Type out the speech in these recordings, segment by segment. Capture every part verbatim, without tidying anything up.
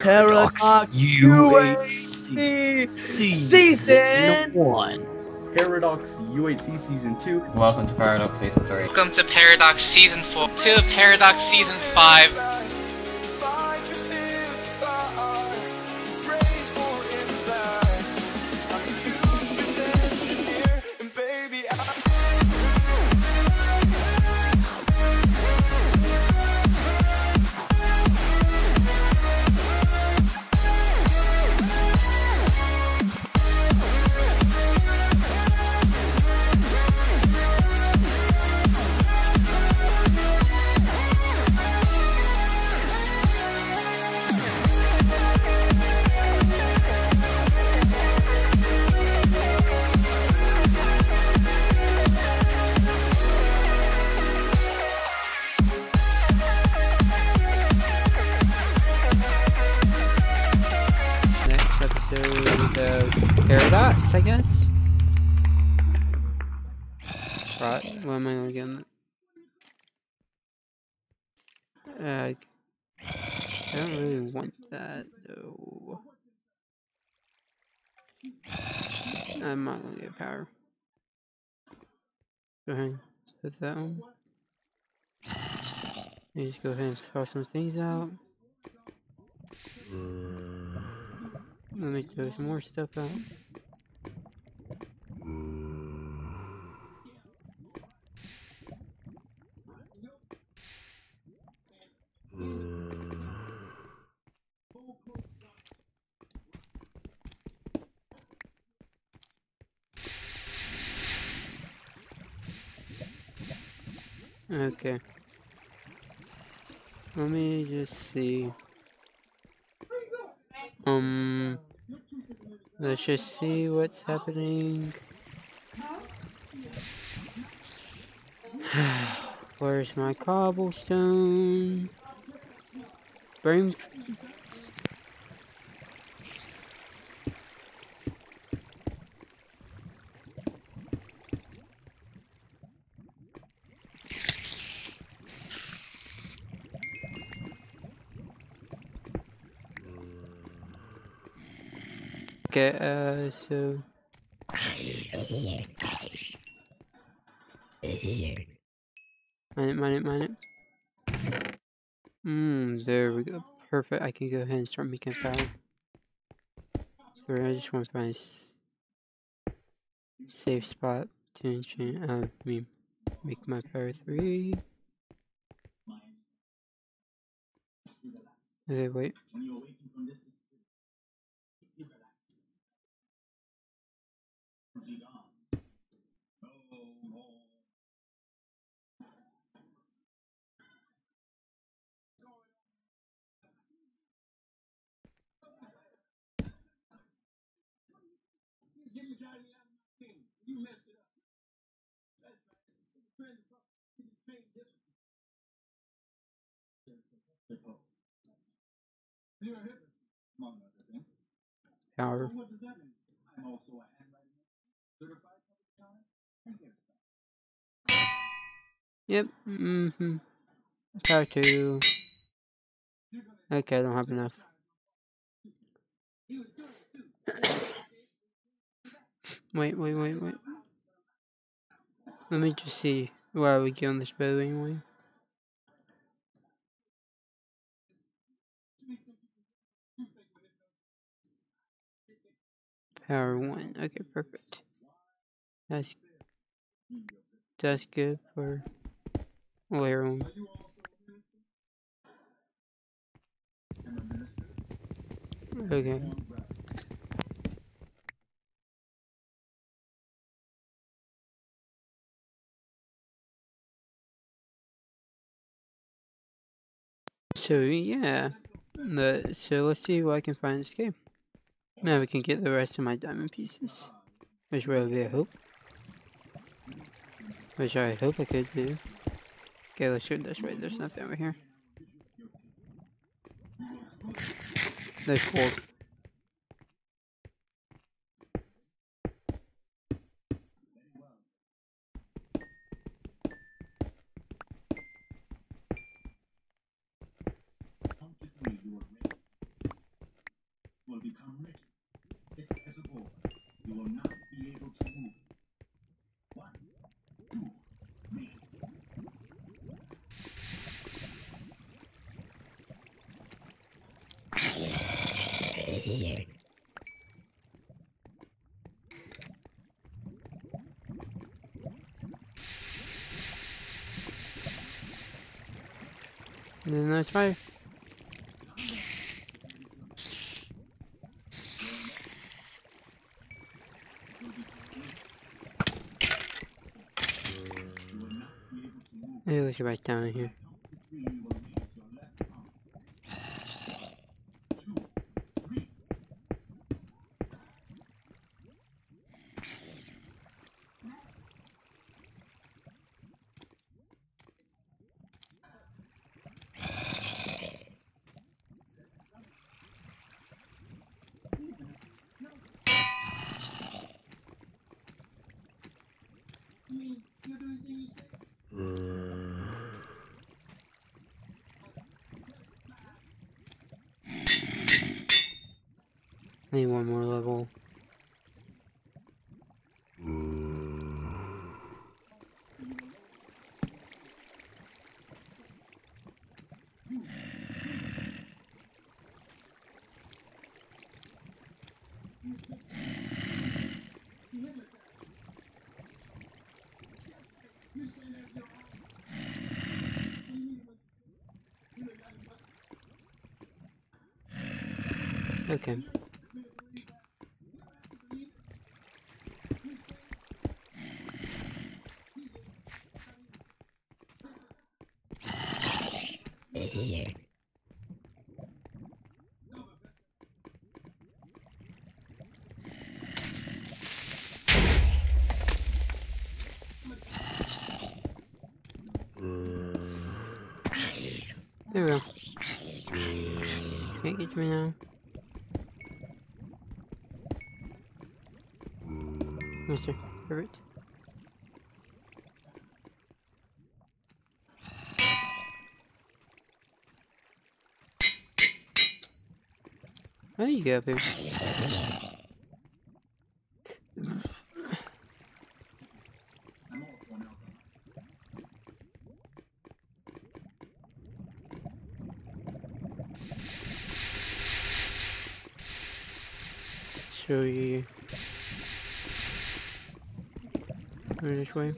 Paradox U H C C Season one. Paradox U H C Season two. Welcome to Paradox Season three. Welcome to Paradox Season four, to Paradox Season five. Episode of Paradox, I guess. Right, what am I gonna get? Uh, I don't really want that though. I'm not gonna get power. Go ahead and put that one. And just go ahead and throw some things out. Let me throw some more stuff out. Okay. Let me just see. Um, let's just see what's happening. Where's my cobblestone? Bring. Okay, uh, so. Mine it, mine it, mine it. Mmm, there we go. Perfect. I can go ahead and start making power. So I just want to find a safe spot to enchant. Uh, I mean, make my power three. Okay, wait. Power. Yep. Mm-hmm. Power two. Okay, I don't have enough. Wait, wait, wait, wait. Let me just see where we get on this boat anyway. Power one. Okay, perfect. That's that's good for layer one. Okay. So yeah, the, so let's see what I can find in this game. Now we can get the rest of my diamond pieces, which will be a hope. Which I hope I could do. Okay, let's shoot this way. There's nothing over here. There's gold. There's no spider. Maybe we should write down in here. I need one more level. Okay. There we go. Can't get to me now. Mister, perfect. How do you get up here? Show you. Go this way.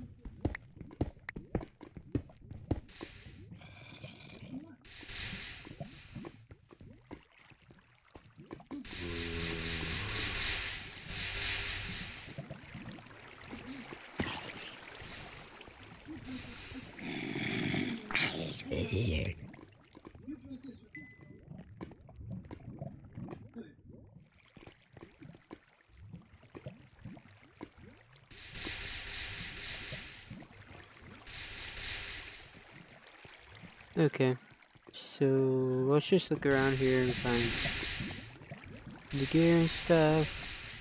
Okay, so let's just look around here and find the gear and stuff.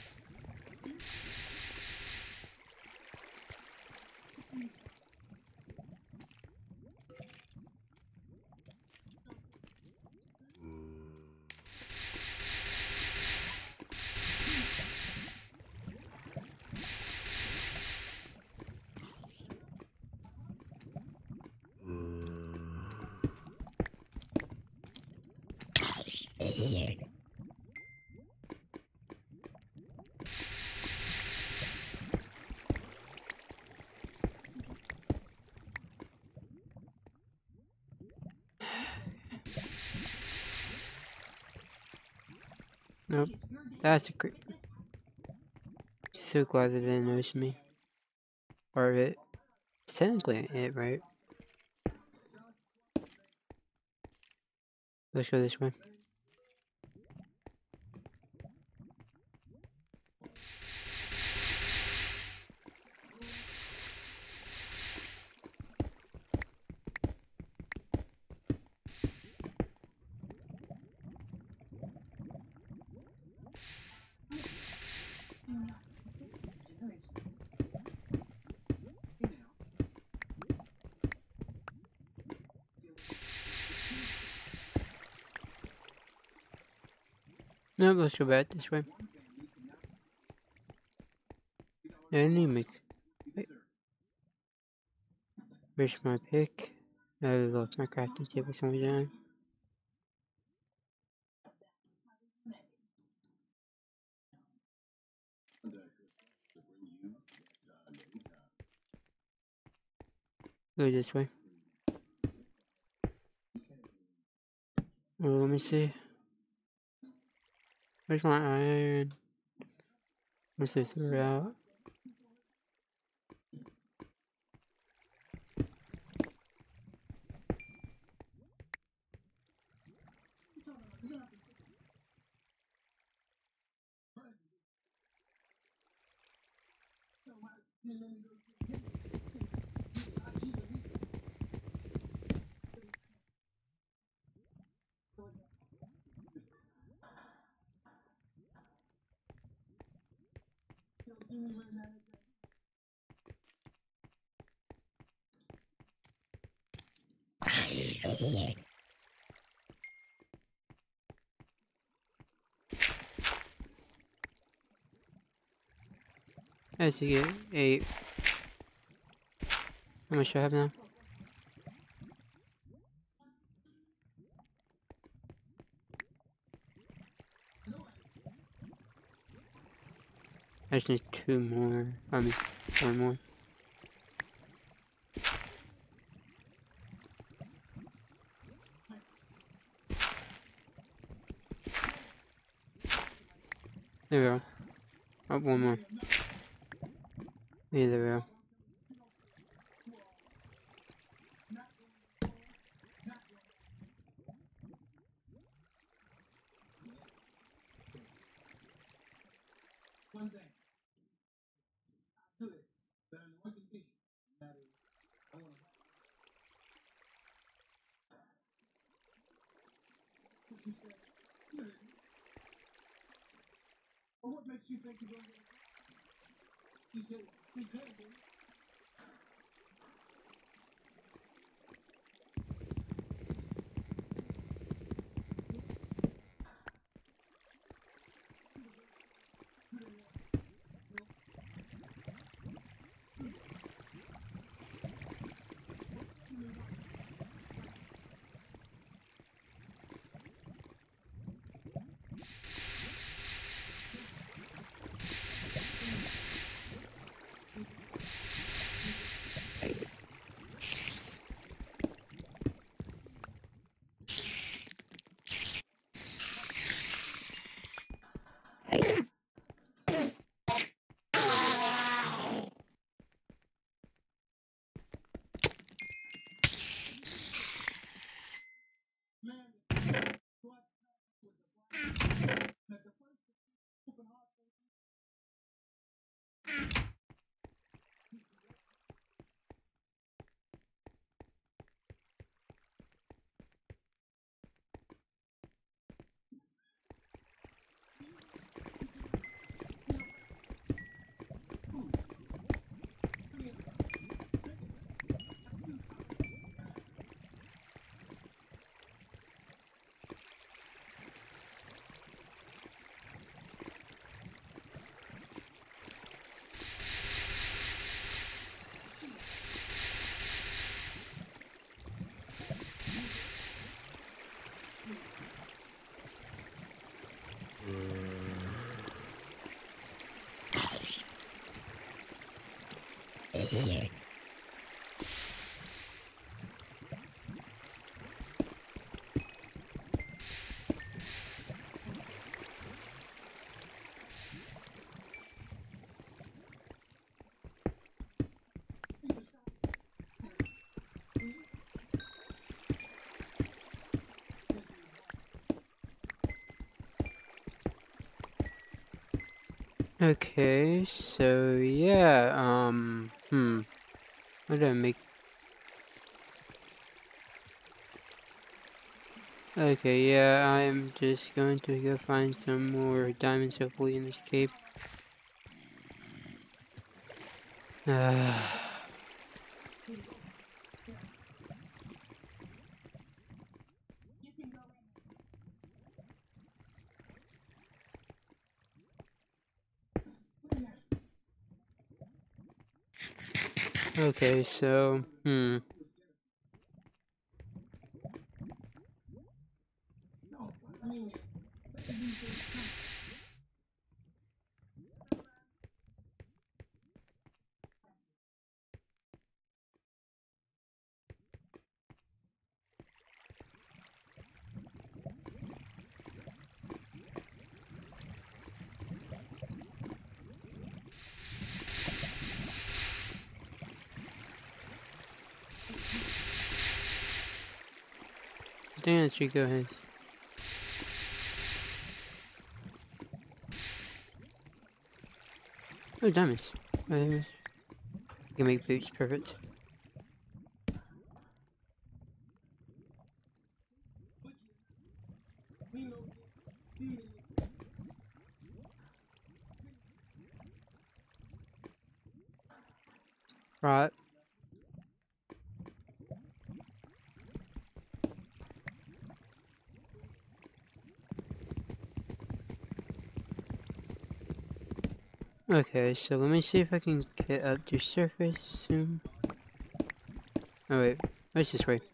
Nope, that's a great. So glad that they didn't notice me. Or it. It's technically it, right? Let's go this way. No, let's go back this way. Yeah, I need to make. Wait. Where's my pick? I left my crafting table somewhere down. Go this way. Oh, let me see. Where's my iron? Let's see, throw it out. I see get eight. How much do I have now? I just need two more. I mean, one more. There we go. Oh, one more. Yeah, there we go. Okay, so yeah, um, hmm, what did I make? Okay, yeah, I'm just going to go find some more diamonds hopefully in this cave. Uh, Okay, so, hmm. I think that should go ahead. Oh, diamonds. Uh, I can make boots, perfect. Right. Okay, so let me see if I can get up to surface soon. Oh wait, what's this way?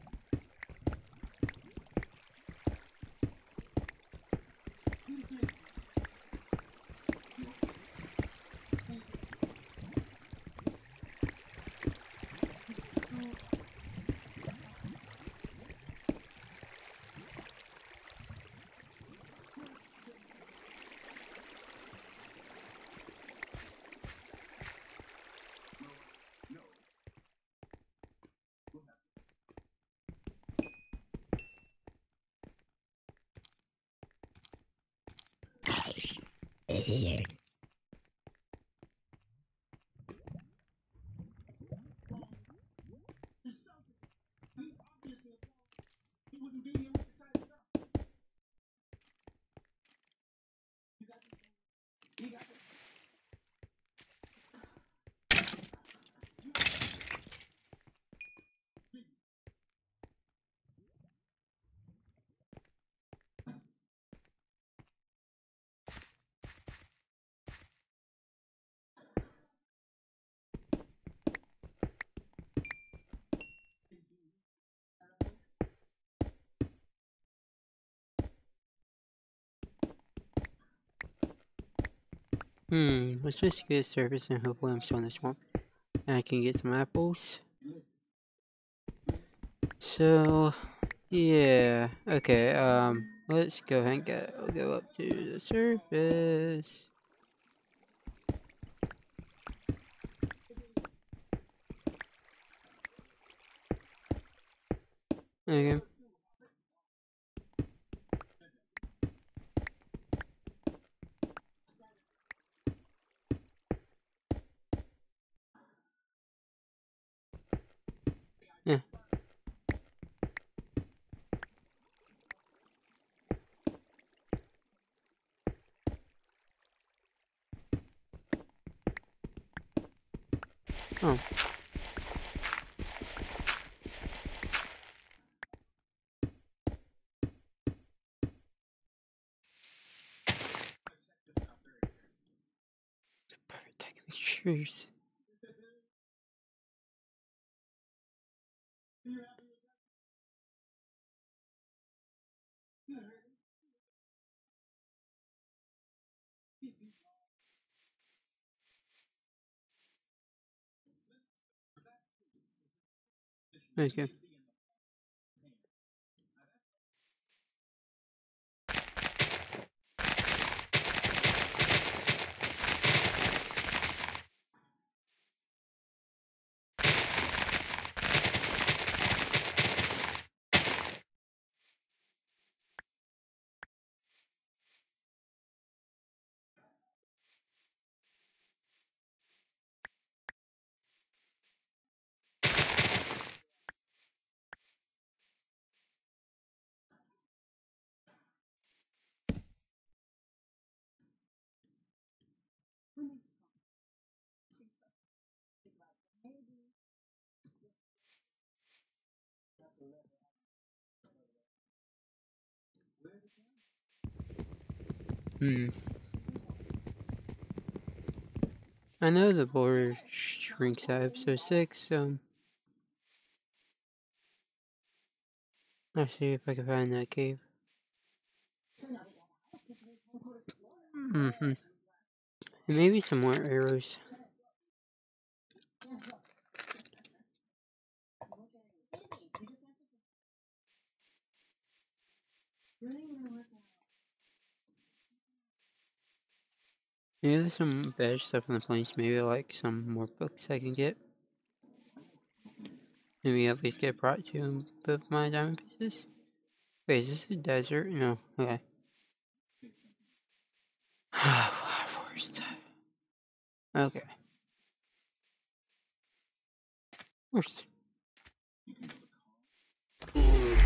Hmm, let's just get surface and hopefully I'm still in the swamp. And I can get some apples. So, yeah, okay, um, let's go ahead and go, go up to the surface. Okay. Yeah. Oh. Perfect, I can make shoes. Okay. Hmm. I know the border Ringside episode six. Um, let's see if I can find that cave. Mm-hmm. And maybe some more arrows. Maybe there's some better stuff in the place. Maybe like some more books I can get. Maybe at least get brought to both my diamond pieces. Wait, is this a desert? No. Okay. Flower forest. Okay. First.